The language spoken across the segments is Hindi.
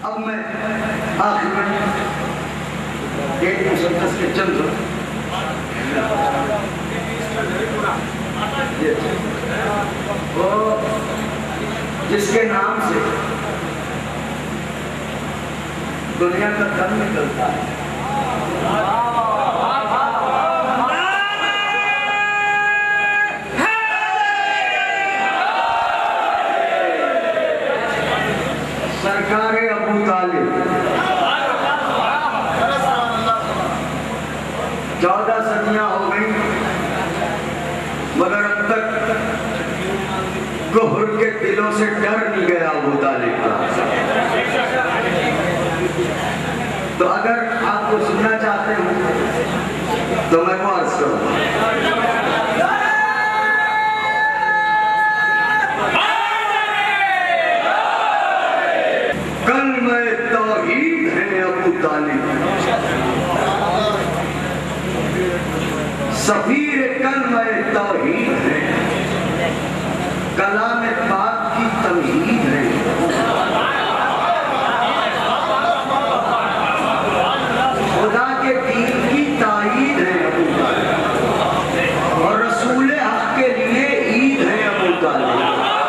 अब मैं आखिर में एक मुसद्दस के चंद वो जिसके नाम से दुनिया का दम निकलता है, सरकार अबू तालिब 14 सदियां हो गई मगर अब तक कुफर के दिलों से डर नहीं गया अबू तालिब का। तो अगर आपको सुनना चाहते हो तो मैं वो अर्ज करूं। कलमे तौहीद है अबू तालिब, सफीर कलमे तौहीद है, कलाम पाक की तमहीद है। खुदा के दीन की ताईद है अबू तालिब और रसूल हक के लिए ईद है अबू तालिब।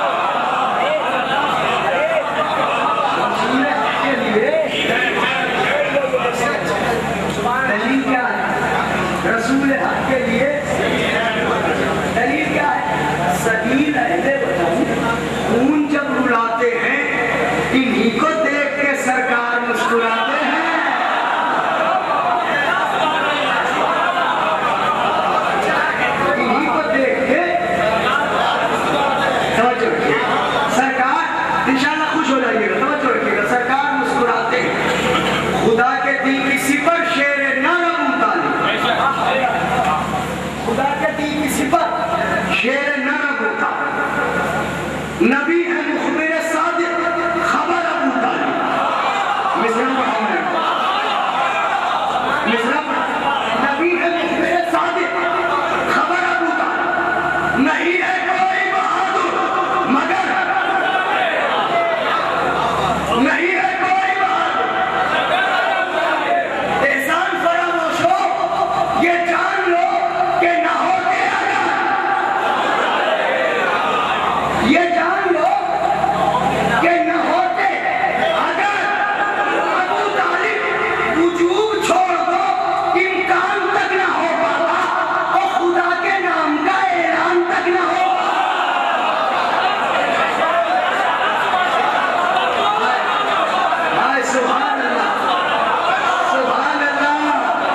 रसूल हक के लिए दलील क्या है? सबील अहले वतन खून जब रुलाते हैं इन्हीं को देख के सरकार मुस्कुराते हैं। इन्हीं को देख के तवज्जो रखिए, सरकार इंशाल्लाह खुश हो जाइएगा, तवज्जो रखिएगा, सरकार मुस्कुराते हैं। खुदा के दीन की सिफत शेर खुदा के दीन की सिफत शेर नरम होता, नबी है मुखबिर सादिक खबर अबू तालिब। मिसरा पढ़ा मैं, मिसरा नबी है मुखबिर सादिक खबर अबू तालिब, नहीं है कोई बहादुर मगर नहीं है कोई बहादुर। एहसान फरामोश हो ये जान लो कि ना होते अगर, ये जान लो कि ना होते अगर अबू तालिब वजूद छोड़ दो इम्कान तक ना हो पाता और खुदा के नाम का ऐलान तक ना हो। सुभान अल्लाह, सुभान अल्लाह।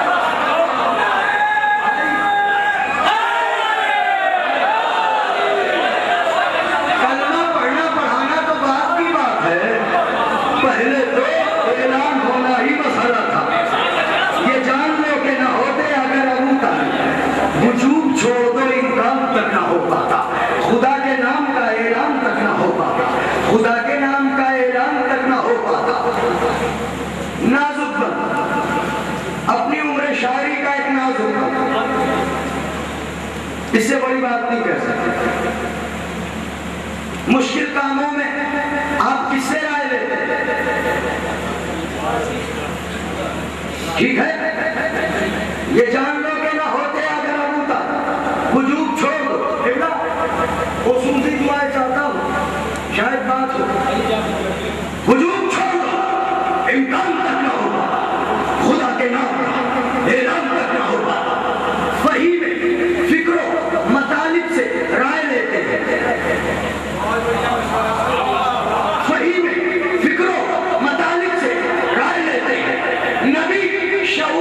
कलमा पढ़ना पढ़ाना तो बात की बात है, पहले तो ऐलान होना ही मसला था। ये जान लो कि ना होते अगर अबू तालिब वजूद छोड़ दो इम्कान तक ना हो पाता, खुदा के नाम का ऐलान तक ना हो पाता, खुदा के नाम का ऐलान तक ना हो पाता। नाजुक अपनी उम्र शायरी का एक नाजुक, इससे बड़ी बात नहीं कह सकते। मुश्किल कामों में आप किससे राय लेते? ठीक है, ये जान लो कि ना होते अगर अबू तालिब वजूद छोड़ दो। वो सुनती दुआएं चाहता हूं, शायद बात हो, वजूद छोड़ दो इम्कान तक ना होगा, खुदा के नाम ऐलान तक ना होगा। वही में फिक्रो मतालिब से राय लेते हैं, वही में फिक्रो मतालिब से राय लेते हैं। नबी शऊर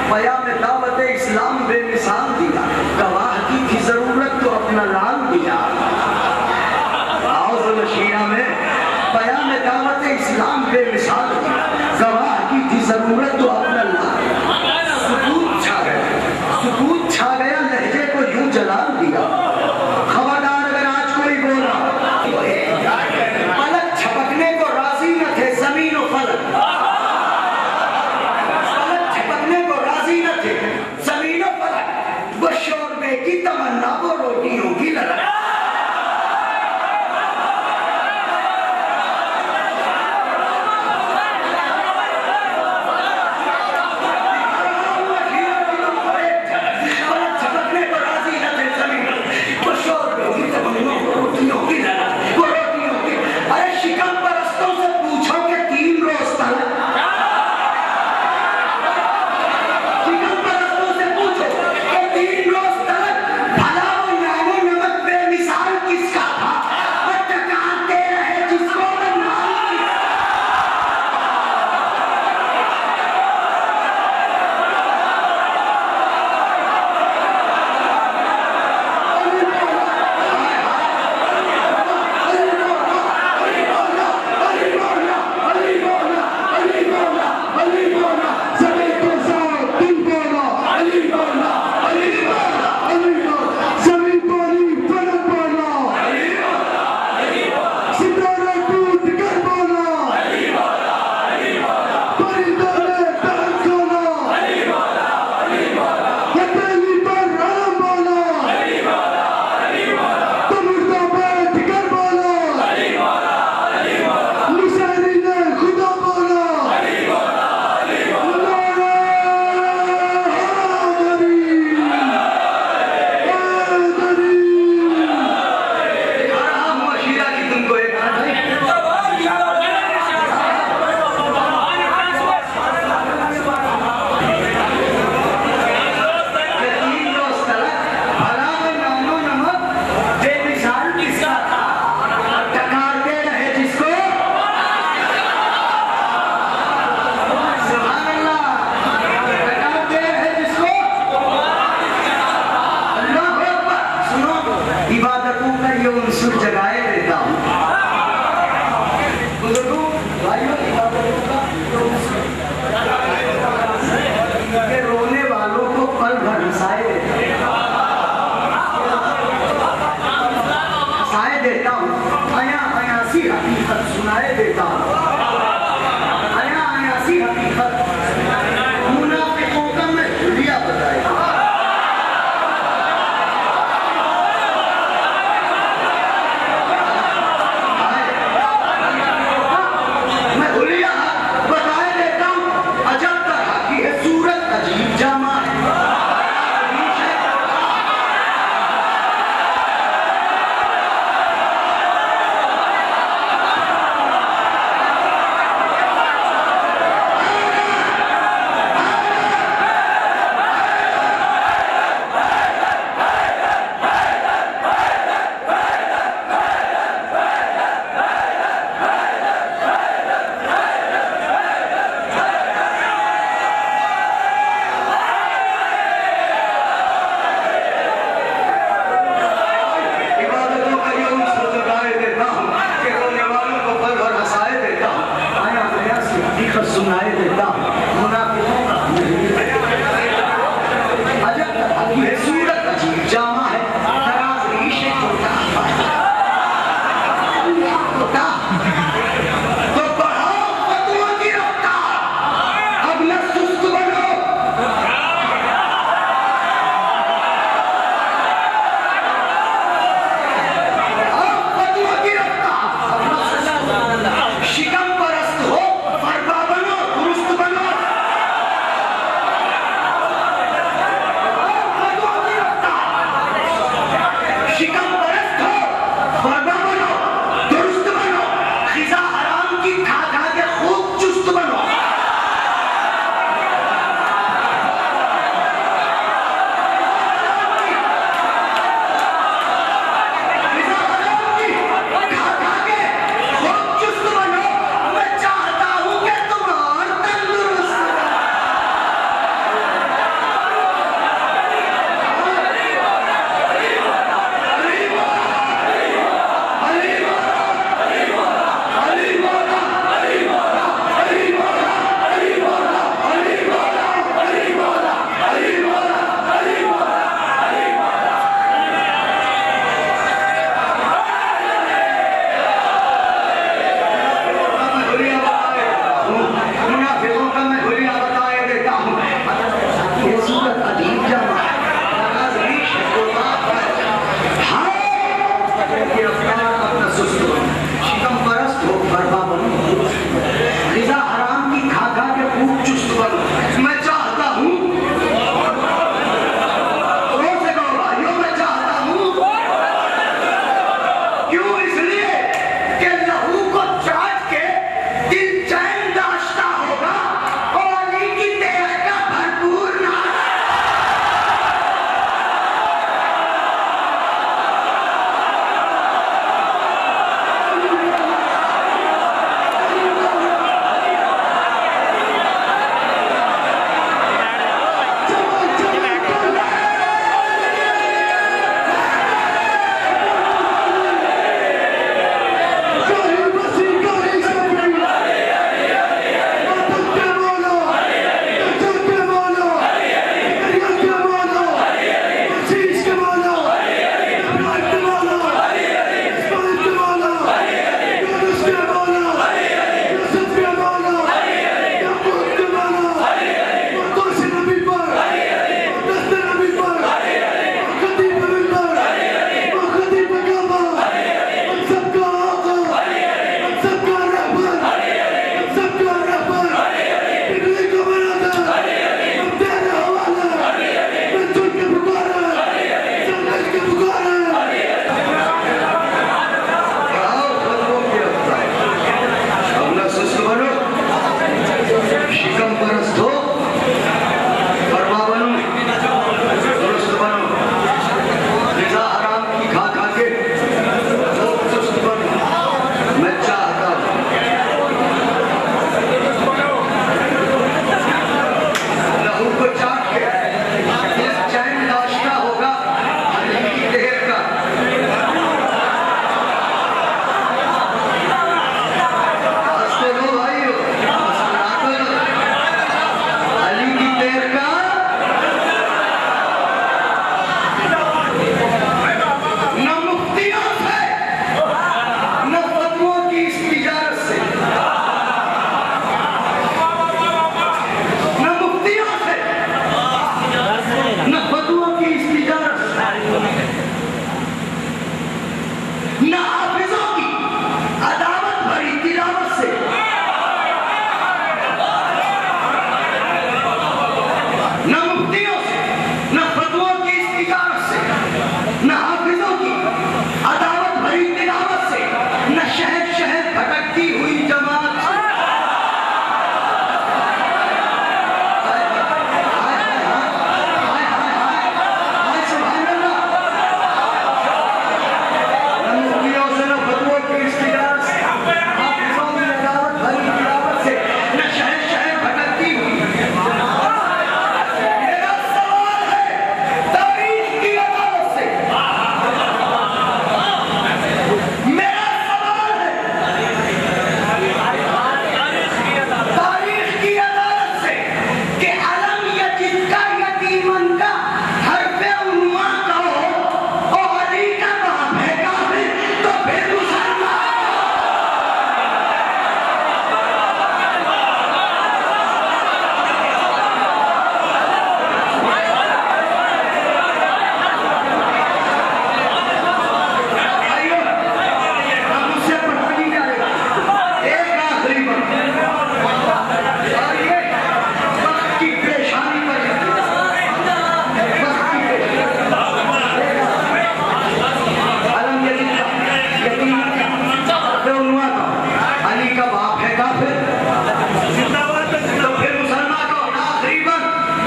बयान में दावत इस्लाम बेमिसाल दिया, गवाह की थी जरूरत तो अपना लाल दिया। शीरा में बयान में दावत इस्लाम बेमिसाल दिया, गवाह की थी जरूरत तो अपना लाल। सुकूत छा गया, सुकूत छा गया, लहजे को यूं जलाल दिया। खबरदार अगर आज कोई बोला, पलक झपकने को राजी न थे जमीन और फलक, पलक झपकने को राजी न थे जमीन और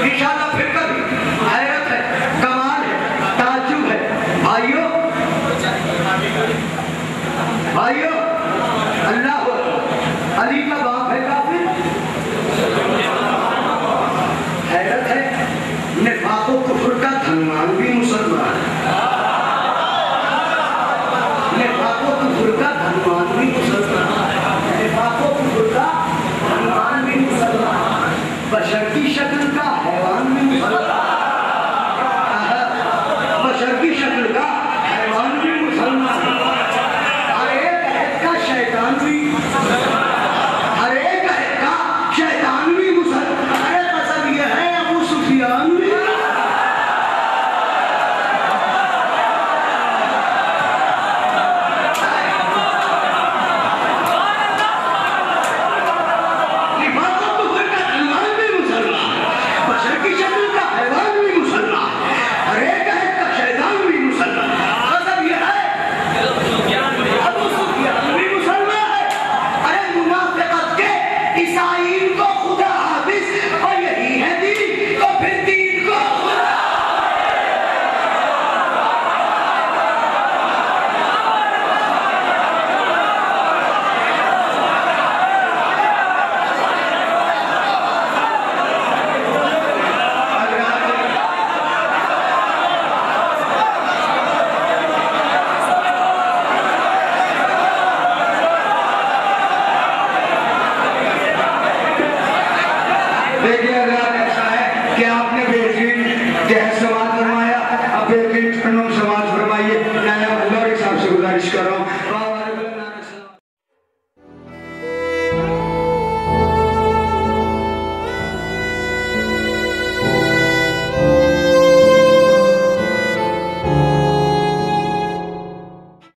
इंशाल्लाह फिर कभी। हैरत है, कमाल है, ताज्जुब है। भाइयों भाइयों, अल्लाह अली का बाप है काफिर। हैरत है, निफाको कुफ्र का धनवान भी मुसलमान है। निफाको कुफ्र का धनवान भी मुसलमान है। निफाको कुफ्र का धनवान भी मुसलमान, बशर की शक्ल का हैवान भी मुसलमान।